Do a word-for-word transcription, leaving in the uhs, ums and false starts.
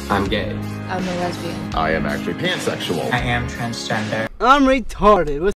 I'm gay. I'm a lesbian. I am actually pansexual. I am transgender. I'm retarded.